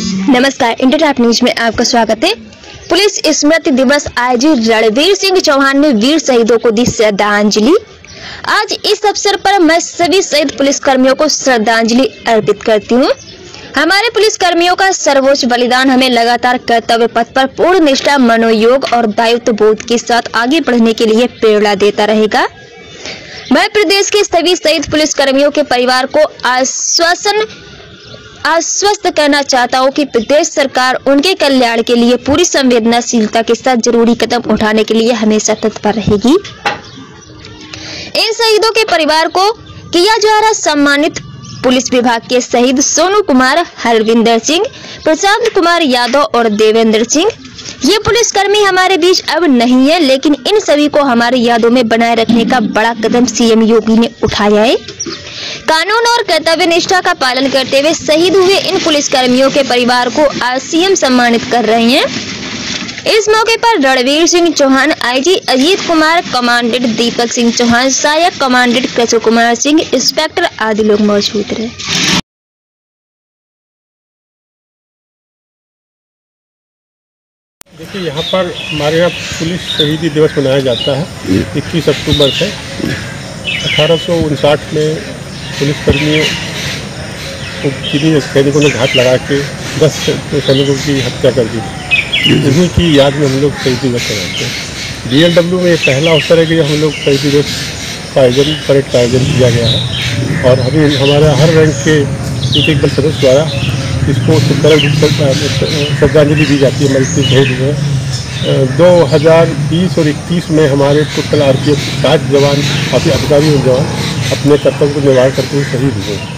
नमस्कार, इंटरटैप न्यूज में आपका स्वागत है। पुलिस स्मृति दिवस आईजी रणवीर सिंह चौहान ने वीर शहीदों को दी श्रद्धांजलि। आज इस अवसर पर मैं सभी शहीद पुलिस कर्मियों को श्रद्धांजलि अर्पित करती हूँ। हमारे पुलिस कर्मियों का सर्वोच्च बलिदान हमें लगातार कर्तव्य पथ पर पूर्ण निष्ठा, मनोयोग और दायित्व बोध के साथ आगे बढ़ने के लिए प्रेरणा देता रहेगा। मैं प्रदेश के सभी शहीद पुलिस कर्मियों के परिवार को आश्वस्त करना चाहता हूं कि प्रदेश सरकार उनके कल्याण के लिए पूरी संवेदनशीलता के साथ जरूरी कदम उठाने के लिए हमेशा तत्पर रहेगी। इन शहीदों के परिवार को किया जा रहा सम्मानित पुलिस विभाग के शहीद सोनू कुमार, हरविंदर सिंह, प्रशांत कुमार यादव और देवेंद्र सिंह। ये पुलिसकर्मी हमारे बीच अब नहीं है, लेकिन इन सभी को हमारी यादों में बनाए रखने का बड़ा कदम सीएम योगी ने उठाया है। कानून और कर्तव्य निष्ठा का पालन करते हुए शहीद हुए इन पुलिसकर्मियों के परिवार को आज सीएम सम्मानित कर रहे हैं। इस मौके पर रणवीर सिंह चौहान, आईजी अजीत कुमार, कमांडेंट दीपक सिंह चौहान, सहायक कमांडेंट कृष्ण कुमार सिंह, इंस्पेक्टर आदि लोग मौजूद रहे। देखिए, यहाँ पर हमारे यहाँ पुलिस शहीदी दिवस मनाया जाता है 21 अक्टूबर से। 1859 में पुलिसकर्मियों को किन्हीं सैनिकों ने घात लगा के 10 सैनिकों की हत्या कर दी। इन्हीं की याद में हम लोग शहीदी दिवस मनाते हैं। BLW में ये पहला अवसर है कि हम लोग शहीदी दिवस का परेड का आयोजन किया गया है और अभी हमारा हर रैंक के एक बल सदस्य द्वारा इसको श्रद्धांजलि दी जाती है। हमारे शहीद हुए 2020 और 21 में हमारे टोटल RPF 60 जवान, काफ़ी अधिकारी और जवान अपने कर्तव्य को निर्वाह करते हुए शहीद हुए।